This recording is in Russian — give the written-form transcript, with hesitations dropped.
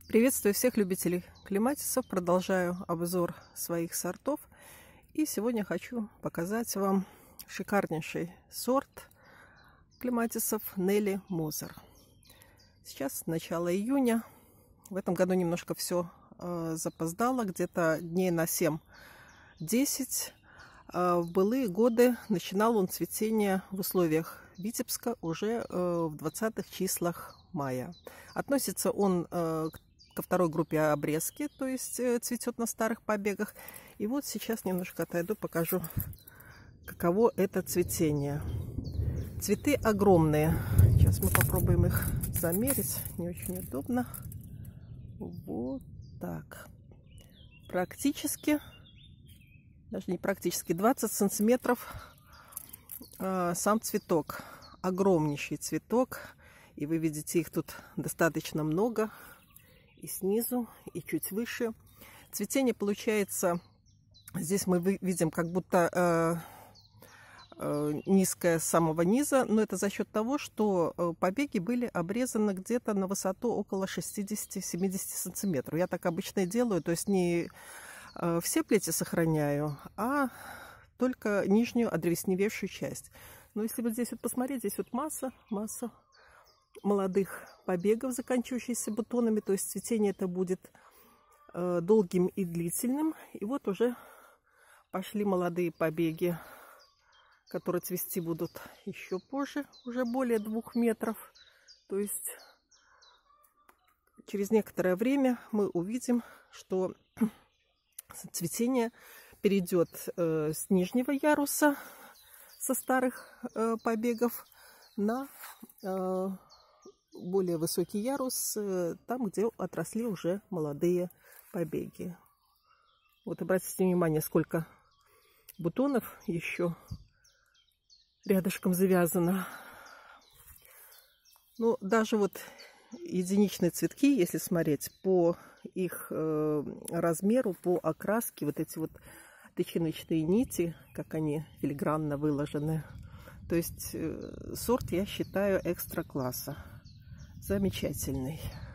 Приветствую всех любителей клематисов. Продолжаю обзор своих сортов. И сегодня хочу показать вам шикарнейший сорт клематисов Нелли Мозер. Сейчас начало июня. В этом году немножко все запоздало, где-то дней на 7-10. В былые годы начинал он цветение в условиях Витебска уже в 20-х числах мая. Относится он ко второй группе обрезки, то есть цветет на старых побегах. И вот сейчас немножко отойду, покажу, каково это цветение. Цветы огромные. Сейчас мы попробуем их замерить. Не очень удобно. Вот так. Практически, даже не практически, 20 сантиметров сам цветок. Огромнейший цветок. И вы видите, их тут достаточно много. И снизу, и чуть выше. Цветение получается, здесь мы видим как будто низкое с самого низа, но это за счет того, что побеги были обрезаны где-то на высоту около 60-70 сантиметров. Я так обычно и делаю, то есть не все плети сохраняю, а только нижнюю одревесневевшую часть. Но если вот здесь вот посмотреть, здесь вот масса молодых побегов, заканчивающихся бутонами, то есть цветение это будет долгим и длительным. И вот уже пошли молодые побеги, которые цвести будут еще позже, уже более 2 метров. То есть через некоторое время мы увидим, что цветение перейдет с нижнего яруса, со старых побегов, на более высокий ярус, там, где отросли уже молодые побеги. Вот обратите внимание, сколько бутонов еще рядышком завязано. Ну, даже вот единичные цветки, если смотреть по их размеру, по окраске, вот эти вот тычиночные нити, как они филигранно выложены. То есть сорт, я считаю, экстра класса. Замечательный.